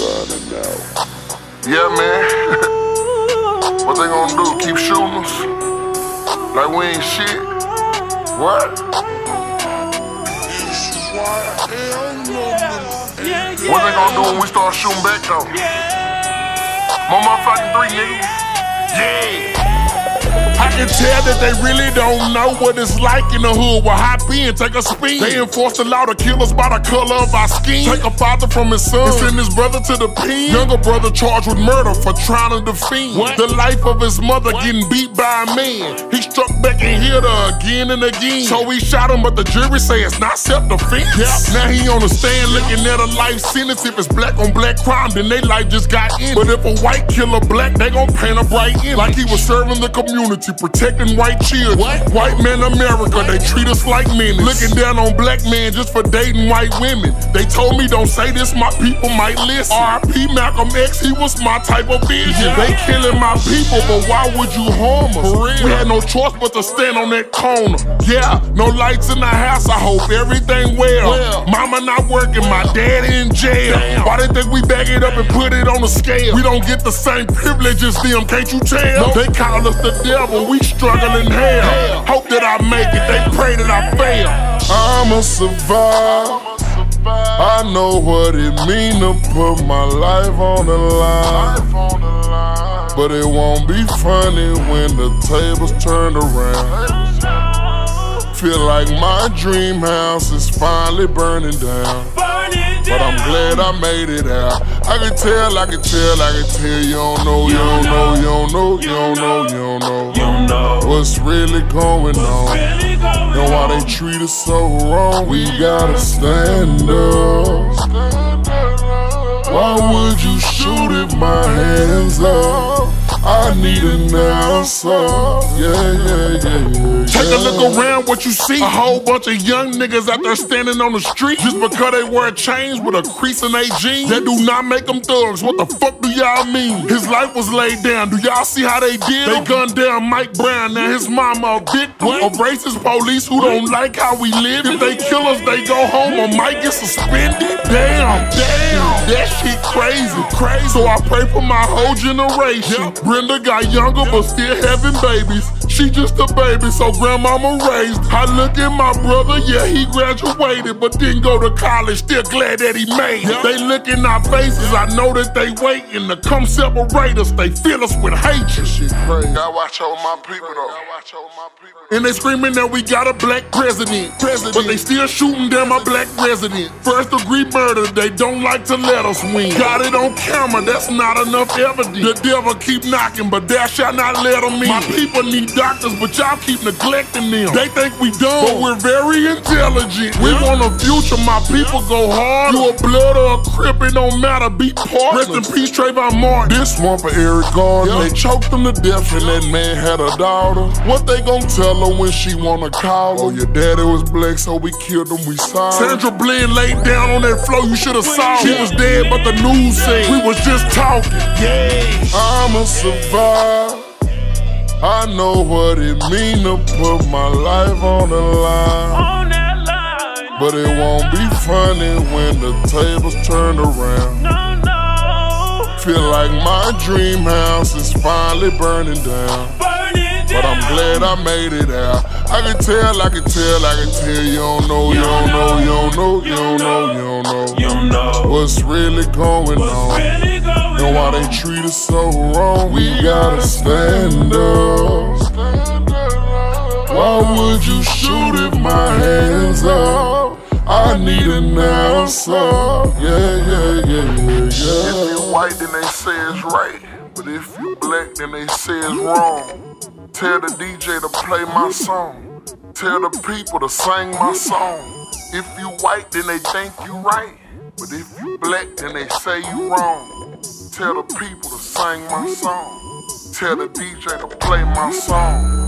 Burning out. Yeah, man. What they gonna do? Keep shooting us? Like we ain't shit? What? What they gonna do when we start shooting back though? More motherfucking 3, nigga. Yeah. I can tell that they really don't know what it's like in the hood. We'll hop in, take a spin. They enforce the law to kill us by the color of our skin. Take a father from his son and send his brother to the pen. Younger brother charged with murder for trying to defend the life of his mother getting beat by a man. He struck back and hit her again and again. So we shot him, but the jury say it's not self-defense. Now he on the stand looking at a life sentence. If it's black on black crime, then they life just got in. But if a white kill a black, they gon' paint a bright end. Like he was serving the community, protecting white children. White man America, they treat us like men. Looking down on black men just for dating white women. They told me don't say this, my people might listen. R.I.P. Malcolm X, he was my type of vision. They killing my people, but why would you harm us? For real. We had no choice but to stand on that corner. Yeah, no lights in the house, I hope everything well. Mama not working, my daddy in jail. Why they think we bag it up and put it on the scale? We don't get the same privileges them, can't you tell? They call us the devil, we struggle in hell. Hope that I make it, they pray that I fail. I'ma survive. I know what it mean to put my life on the line. But it won't be funny when the tables turn around. Feel like my dream house is finally burning down. But I'm glad I made it out. I can tell, you don't know, you don't know, you don't know, you don't know, you don't know what's really going on. And why they treat us so wrong, we gotta stand up. Why would you shoot if my hands up? I need an answer. Yeah. Take a look around what you see. A whole bunch of young niggas out there standing on the street just because they wear chains with a crease in their jeans. That do not make them thugs. What the fuck do y'all mean? His life was laid down. Do y'all see how they did? They gunned down Mike Brown. Now his mama a victim of racist police who don't like how we live. If they kill us, they go home or might get suspended. Damn. That shit crazy. So I pray for my whole generation. Brenda got younger but still having babies. She just a baby, so grandmama raised. I look at my brother, yeah, he graduated, but didn't go to college, still glad that he made it. They look in our faces, I know that they waiting to come separate us. They fill us with hatred. Shit crazy. Gotta watch over my people though. And they screaming that we got a black president. But they still shooting down my black resident. First degree murder, they don't like to let us win. Got it on camera, that's not enough evidence. The devil keep knocking, but thou shalt not let them in. My people need doctors, but y'all keep neglecting them. They think we dumb, but we're very intelligent. We want a future, my people go hard. You a blood or a crip, it don't matter, be part. Rest in peace, Trayvon Martin. This one for Eric Garner. They choked him to death and that man had a daughter. What they gon' tell her when she wanna call her? Oh, your daddy was black, so we killed him, we sorry. Sandra Bland laid down on that floor, you should've saw her. She was dead, but the news said we was just talking. I'ma survive. I know what it mean to put my life on the line. But it won't be funny when the tables turn around. Feel like my dream house is finally burning down. But I'm glad I made it out. I can tell, you don't know, you don't know, you don't know, you don't know, you don't know what's really going on. And why they treat us so wrong, we gotta stand up. Why would you shoot if my hands up? I need an answer. Yeah. If you white, then they say it's right. But if you black, then they say it's wrong. Tell the DJ to play my song. Tell the people to sing my song. If you white, then they think you right. But if you black, then they say you wrong. Tell the people to sing my song. Tell the DJ to play my song.